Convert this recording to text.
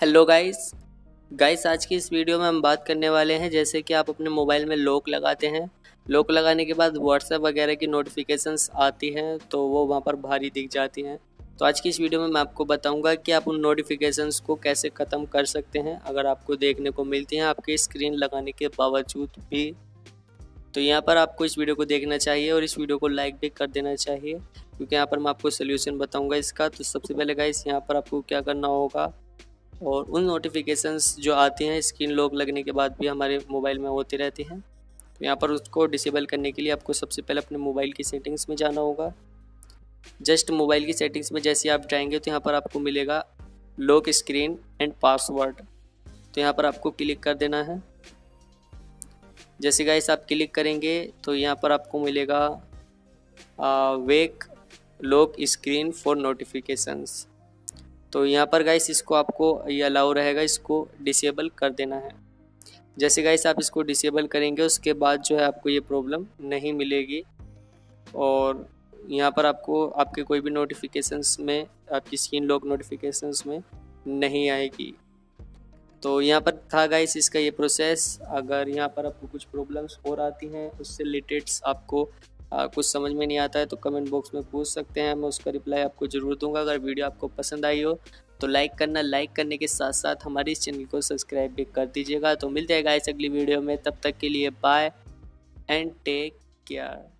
Hello guys आज की इस वीडियो में हम बात करने वाले हैं जैसे कि आप अपने मोबाइल में लॉक लगाते हैं। लॉक लगाने के बाद व्हाट्सएप वगैरह की नोटिफिकेशंस आती हैं तो वो वहाँ पर भारी दिख जाती हैं। तो आज की इस वीडियो में मैं आपको बताऊंगा कि आप उन नोटिफिकेशंस को कैसे ख़त्म कर सकते हैं अगर आपको देखने को मिलती हैं आपकी स्क्रीन लगाने के बावजूद भी। तो यहाँ पर आपको इस वीडियो को देखना चाहिए और इस वीडियो को लाइक भी कर देना चाहिए क्योंकि यहाँ पर मैं आपको सोल्यूशन बताऊँगा इसका। तो सबसे पहले गाइस यहाँ पर आपको क्या करना होगा, और उन नोटिफिकेशंस जो आती हैं स्क्रीन लॉक लगने के बाद भी हमारे मोबाइल में होती रहती हैं, तो यहाँ पर उसको डिसेबल करने के लिए आपको सबसे पहले अपने मोबाइल की सेटिंग्स में जाना होगा। जस्ट मोबाइल की सेटिंग्स में जैसे आप जाएंगे तो यहाँ पर आपको मिलेगा लॉक स्क्रीन एंड पासवर्ड, तो यहाँ पर आपको क्लिक कर देना है। जैसे गाइस आप क्लिक करेंगे तो यहाँ पर आपको मिलेगा wake lock screen for notifications. तो यहाँ पर गाइस इसको आपको ये अलाउ रहेगा, इसको डिसेबल कर देना है। जैसे गाइस आप इसको डिसेबल करेंगे उसके बाद जो है आपको ये प्रॉब्लम नहीं मिलेगी और यहाँ पर आपको आपके कोई भी नोटिफिकेशंस में आपकी स्क्रीन लॉक नोटिफिकेशंस में नहीं आएगी। तो यहाँ पर था गाइस इसका ये प्रोसेस। अगर यहाँ पर आपको कुछ प्रॉब्लम्स और आती हैं उससे रिलेटेड आपको कुछ समझ में नहीं आता है तो कमेंट बॉक्स में पूछ सकते हैं, मैं उसका रिप्लाई आपको ज़रूर दूंगा। अगर वीडियो आपको पसंद आई हो तो लाइक करने के साथ साथ हमारे इस चैनल को सब्सक्राइब भी कर दीजिएगा। तो मिलते हैं गाइस अगली वीडियो में, तब तक के लिए बाय एंड टेक केयर।